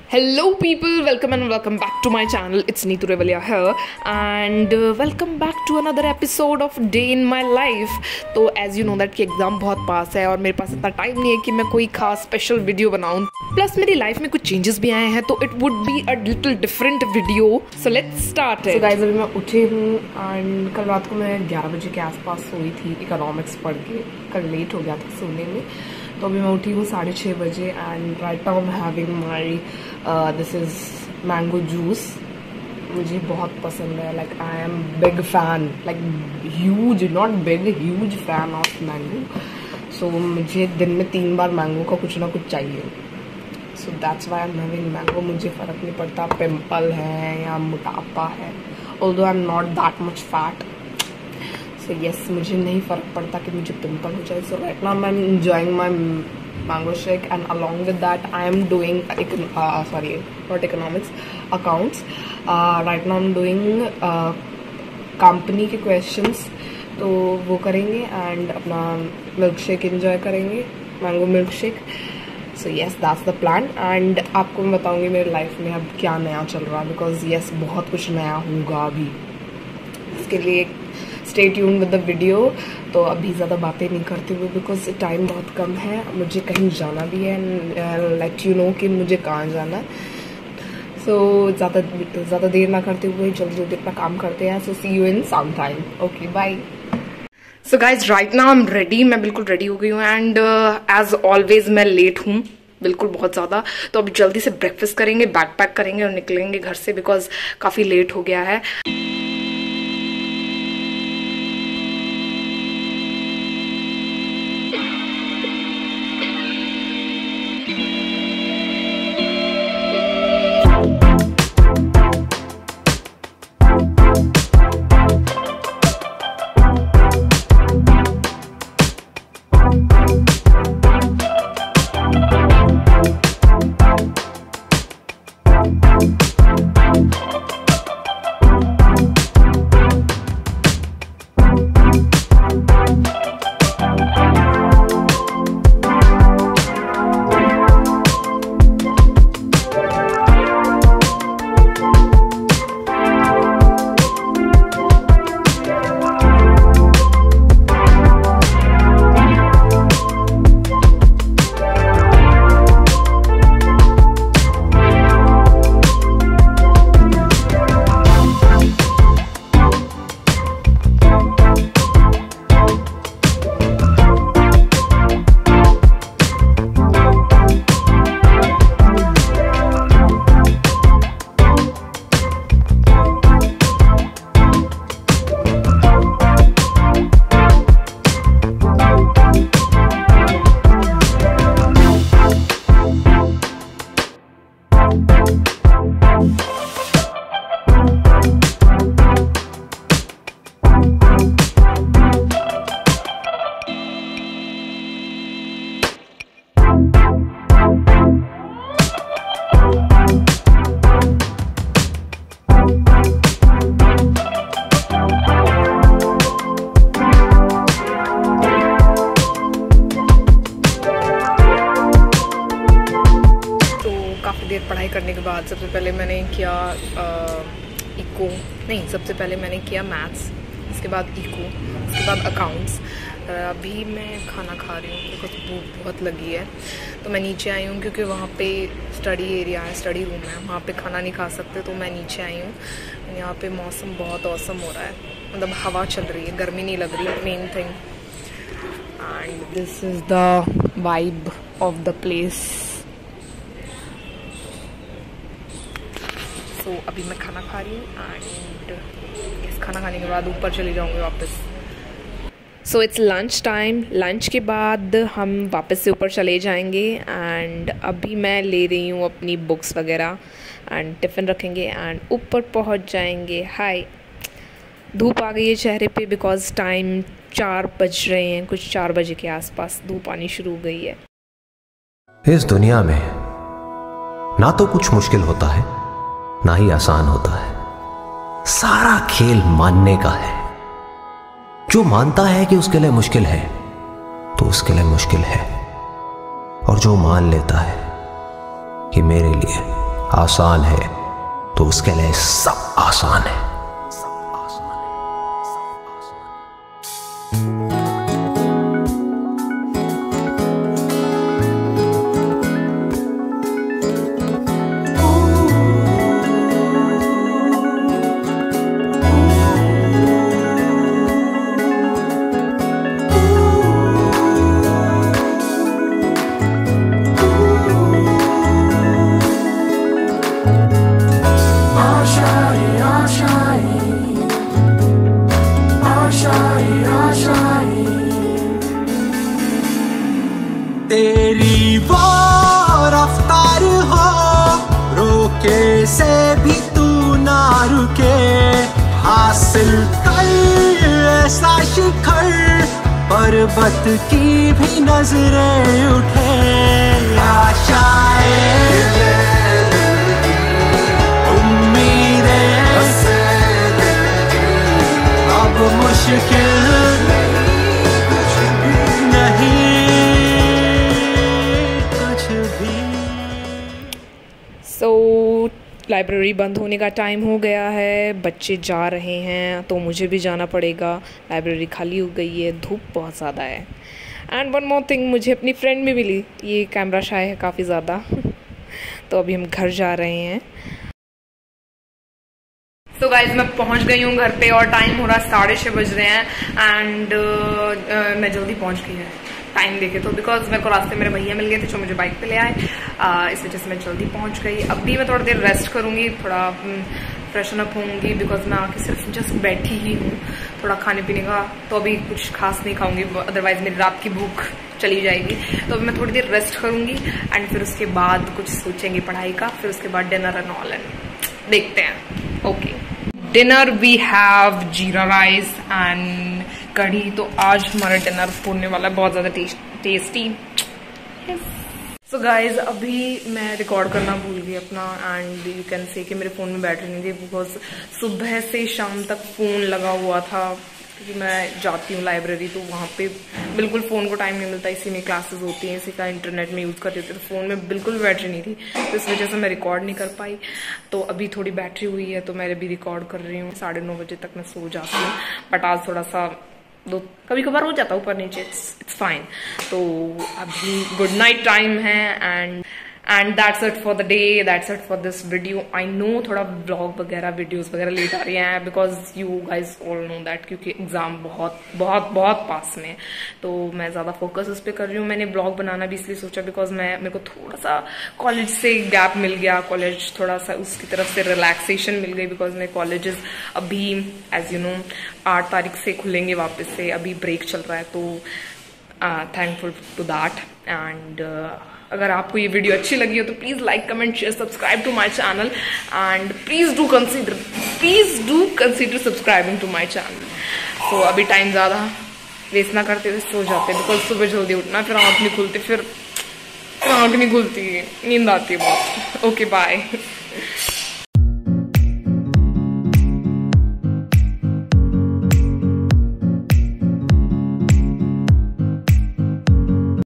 Hello people, welcome and welcome back to my channel. It's Neetu Revalia here and welcome back to another episode of Day in My Life. तो as you know that कि exam बहुत पास है और मेरे पास इतना time नहीं है कि मैं कोई खास स्पेशल वीडियो बनाऊँ. प्लस मेरी लाइफ में कुछ चेंजेस भी आए हैं तो it would be a little different video. So let's start. So guys अभी मैं उठी हूँ एंड कल रात को मैं 11 बजे के आसपास सोई थी इकोनॉमिक्स पढ़ के. कल लेट हो गया था सोने में तो अभी मैं उठी हूँ 6:30 बजे and right now I am having my this is mango juice. मुझे बहुत पसंद है. Like I am big fan, like huge, not big, huge fan of mango. So मुझे दिन में 3 बार मैंगो का कुछ ना कुछ चाहिए. So that's why I am having mango. मुझे फ़र्क नहीं पड़ता पिम्पल है या मोटापा है. Although I am not that much fat. So yes, मुझे नहीं फ़र्क पड़ता कि मुझे पिम्पल हो जाए. So right now I am enjoying my mango shake and along with that I am doing not economics, accounts. Right now I'm doing company के questions तो वो करेंगे and अपना milk shake enjoy करेंगे, mango milk shake. So yes, that's the plan and आपको मैं बताऊँगी मेरी लाइफ में अब क्या नया चल रहा है because yes बहुत कुछ नया होगा अभी. इसके लिए stay tuned with the video. तो अभी ज़्यादा बातें नहीं करती हुई बिकॉज टाइम बहुत कम है. मुझे कहीं जाना भी है, लेट यू नो कि मुझे कहाँ जाना है. सो ज़्यादा देर ना करते हुए जल्दी जल्दी अपना काम करते हैं. So see you in some time. Okay bye. So guys right now I am ready. मैं बिल्कुल रेडी हो गई हूँ एंड एज ऑलवेज मैं लेट हूँ बिल्कुल बहुत ज़्यादा. तो अभी जल्दी से ब्रेकफास्ट करेंगे, बैग पैक करेंगे और निकलेंगे घर से बिकॉज काफ़ी लेट हो गया है. पढ़ाई करने के बाद सबसे पहले मैंने किया सबसे पहले मैंने किया मैथ्स, इसके बाद इको, इसके बाद अकाउंट्स. अभी मैं खाना खा रही हूँ बिकॉज भूख बहुत लगी है. तो मैं नीचे आई हूँ क्योंकि वहाँ पे स्टडी एरिया है, स्टडी रूम है, वहाँ पे खाना नहीं खा सकते तो मैं नीचे आई हूँ. यहाँ पे मौसम बहुत औसम हो रहा है, मतलब हवा चल रही है, गर्मी नहीं लग रही, main thing. And this is the vibe of the place. तो अभी मैं खाना खा रही हूँ एंड इस खाना खाने के बाद ऊपर चली जाऊँगी वापस. So it's lunch time. Lunch के बाद हम वापस से ऊपर चले जाएंगे एंड अभी मैं ले रही हूँ अपनी बुक्स वगैरह एंड टिफ़िन रखेंगे एंड ऊपर पहुँच जाएंगे. हाय, धूप आ गई है चेहरे पे बिकॉज टाइम 4 बज रहे हैं, कुछ 4 बजे के आसपास धूप आनी शुरू हो गई है. इस दुनिया में ना तो कुछ मुश्किल होता है ना ही आसान होता है. सारा खेल मानने का है. जो मानता है कि उसके लिए मुश्किल है तो उसके लिए मुश्किल है, और जो मान लेता है कि मेरे लिए आसान है तो उसके लिए सब आसान है। तेरी वो रफ्तार हो, रोके से भी तू ना रुके, हासिल कर ऐसा शिखर, पर्वत की भी नजरें उठे। आशाएं उम्मीदें अब मुश्किल लाइब्रेरी बंद होने का टाइम हो गया है, बच्चे जा रहे हैं तो मुझे भी जाना पड़ेगा। लाइब्रेरी खाली हो गई है, धूप बहुत ज़्यादा है। एंड वन मोर थिंग, मुझे अपनी फ्रेंड भी मिली, ये कैमरा शाय है काफ़ी ज़्यादा तो अभी हम घर जा रहे हैं। तो गाइज मैं पहुंच गई हूँ घर पे और टाइम हो रहा 6:30 बज रहे हैं। एंड मैं जल्दी पहुंच गई है टाइम देखे तो, बिकॉज मेरे को रास्ते मेरे भैया मिल गए थे जो मुझे बाइक पे ले आए, इस वजह से मैं जल्दी पहुंच गई। अभी मैं थोड़ी देर रेस्ट करूंगी, थोड़ा फ्रेशन अप होंगी, बिकॉज मैं आके सिर्फ जस्ट बैठी ही हूँ। थोड़ा खाने पीने का तो अभी कुछ खास नहीं खाऊंगी, अदरवाइज मेरी रात की भूख चली जाएगी। तो अभी मैं थोड़ी देर रेस्ट करूंगी एंड फिर उसके बाद कुछ सोचेंगे पढ़ाई का, फिर उसके बाद डिनर एंड ऑल एंड देखते हैं। Okay, dinner we have jeera rice and kadhi. तो आज हमारा डिनर होने वाला है बहुत ज़्यादा टेस्टी। सो गाइज अभी मैं रिकॉर्ड करना भूल गई अपना, एंड यू कैन से कि मेरे फ़ोन में बैटरी नहीं थी, बिकॉज सुबह से शाम तक फ़ोन लगा हुआ था, क्योंकि मैं जाती हूँ लाइब्रेरी तो वहाँ पे बिल्कुल फ़ोन को टाइम नहीं मिलता, इसी में क्लासेस होती हैं, इसी का इंटरनेट में यूज़ करती थी, तो फ़ोन में बिल्कुल बैटरी नहीं थी, तो इस वजह से मैं रिकॉर्ड नहीं कर पाई। तो अभी थोड़ी बैटरी हुई है तो मैं अभी रिकॉर्ड कर रही हूँ। 9:30 बजे तक मैं सो जाती हूँ, बट आज थोड़ा सा कभी कभार हो जाता ऊपर नीचे, इट्स फाइन। तो अभी गुड नाइट टाइम है and that's it for the day, that's it for this video. I know थोड़ा ब्लॉग वगैरह वीडियोस वगैरह लेट आ रही हैं, because you guys all know that, क्योंकि एग्जाम बहुत बहुत बहुत पास में है, तो मैं ज़्यादा फोकस उस पर कर रही हूँ। मैंने ब्लॉग बनाना भी इसलिए सोचा बिकॉज मेरे को थोड़ा सा कॉलेज से गैप मिल गया, कॉलेज थोड़ा सा उसकी तरफ से रिलैक्सेशन मिल गई, बिकॉज मेरे कॉलेजेस अभी एज यू नो 8 तारीख से खुलेंगे वापस से, अभी ब्रेक चल रहा है, तो थैंकफुल टू दैट। एंड अगर आपको ये वीडियो अच्छी लगी हो तो please like comment share subscribe to my channel, and please do consider subscribing to my channel. तो अभी टाइम ज़्यादा वेस्ट ना करते हुए सो जाते, बिकॉज सुबह जल्दी उठना, फिर आँख नहीं खुलती, नींद आती है बहुत। Okay bye.